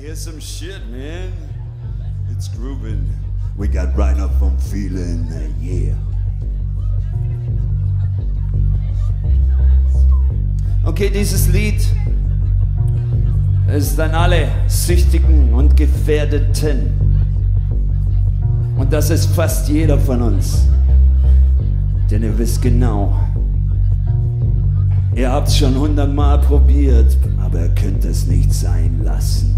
hear some shit, man. It's grooving. We got Rainer vom Feeling, yeah. Okay, dieses Lied ist an alle Süchtigen und Gefährdeten. Und das ist fast jeder von uns. Denn ihr wisst genau, ihr habt's schon 100-mal probiert, aber ihr könnt es nicht sein lassen.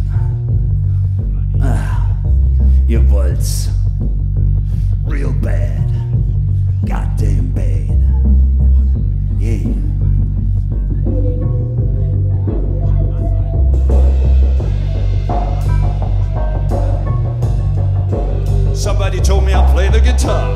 Ah, ihr wollt's. Real bad. Goddamn bad. Yeah. Somebody told me I'll play the guitar.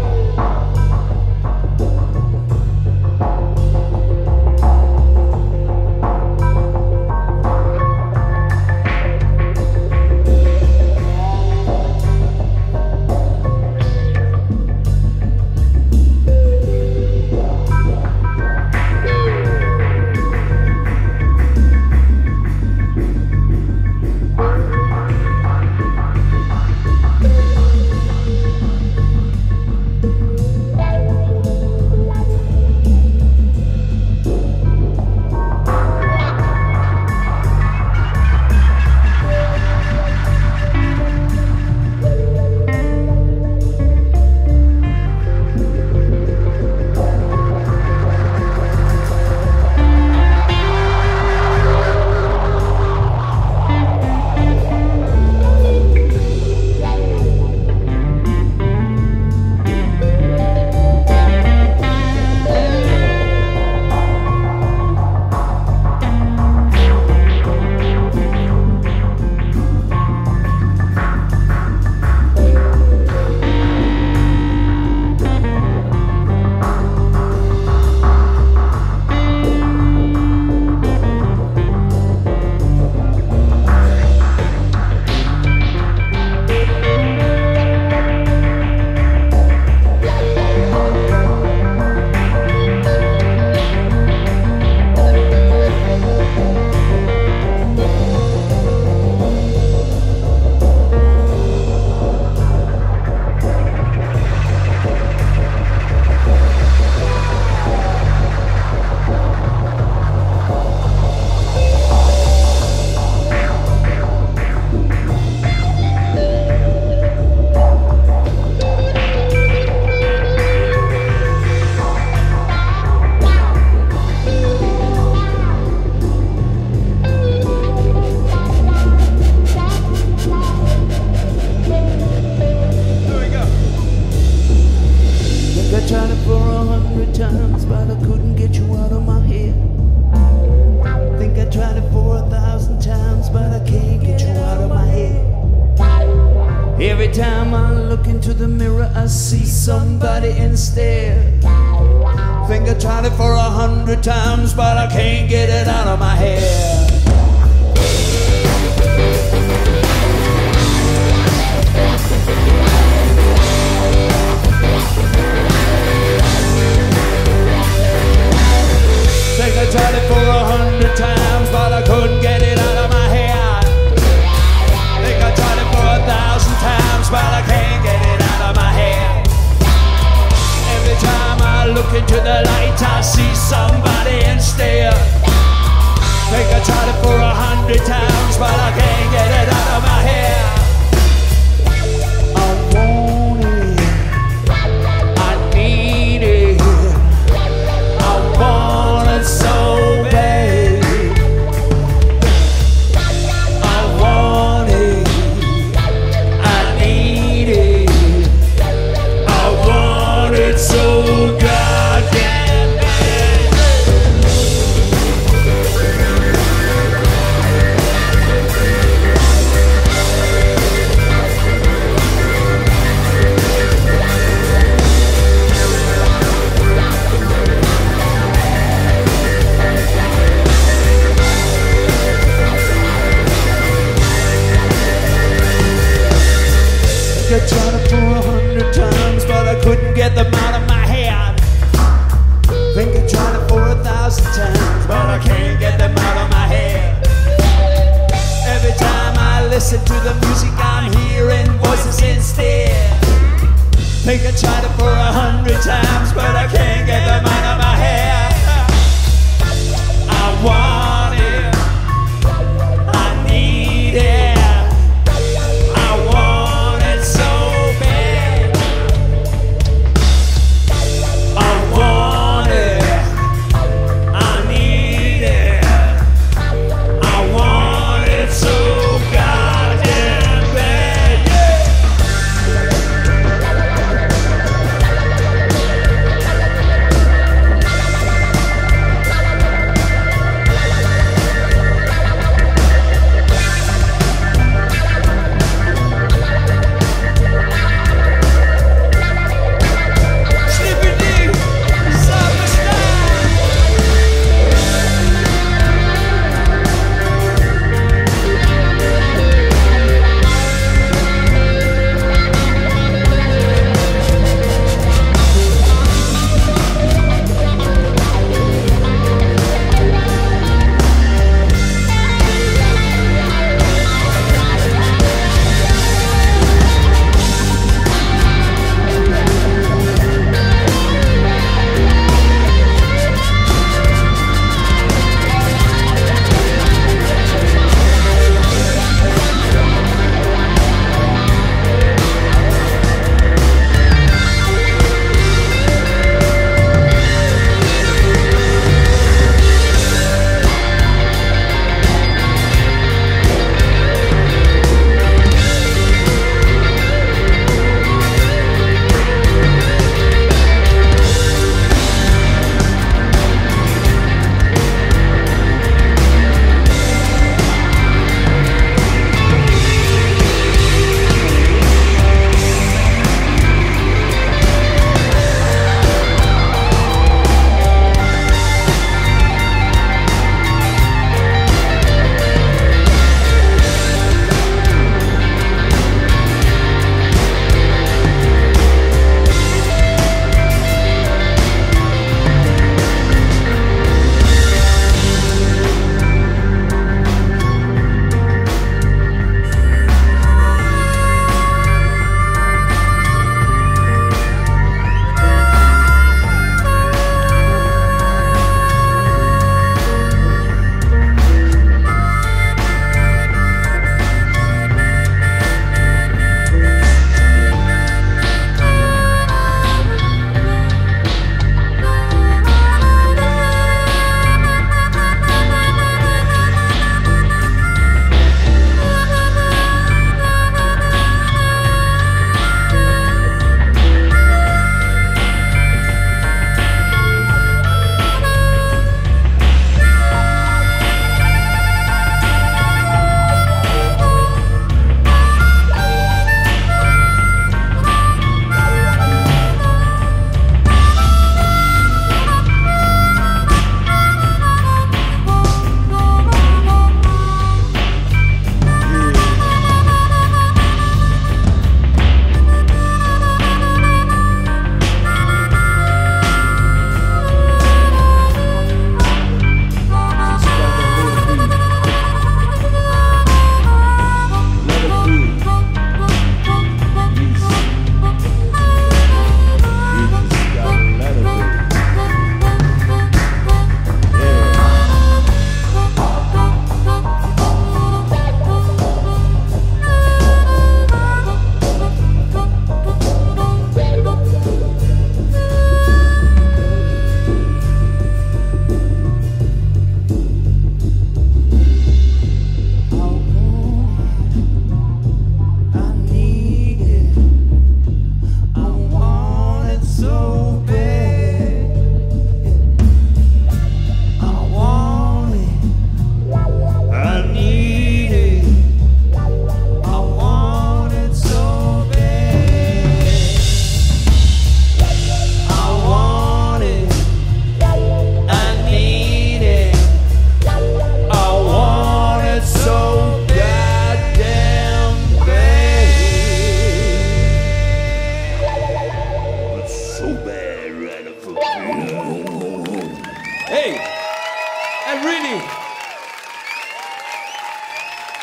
Every time I look into the mirror, I see somebody instead. Think I tried it for 100 times, but I can't get it out of my head. Think I tried it for 100 times, but I couldn't get it out of my head. Think I tried it for 1,000 times, but I can't get it out of my head. Every time I look into the light, I see somebody instead.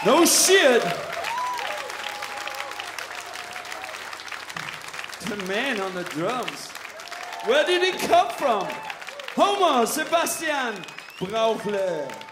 No shit. The man on the drums. Where did he come from? Homer Sebastian Brauchle.